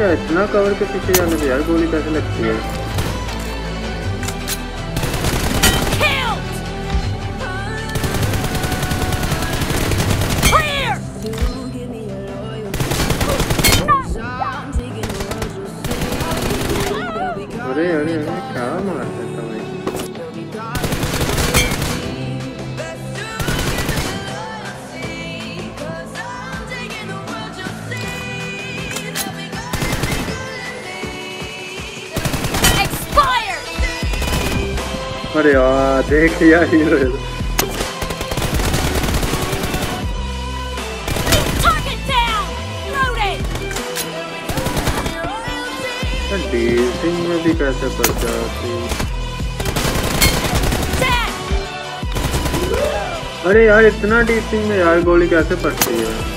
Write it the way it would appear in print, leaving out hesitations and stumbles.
क्या इतना कवर के पीछे जाने से यार गोली कैसे लगती है? अरे अरे अरे क्या मारता था भाई। अरे यार देख यार हीरो डीसिंग में भी कैसे पड़ जाती। अरे यार इतना डीसिंग में यार गोली कैसे पड़ती है?